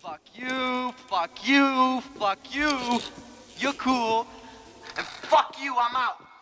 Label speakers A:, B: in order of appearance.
A: Fuck you, fuck you, fuck you. You're cool. And fuck you, I'm out.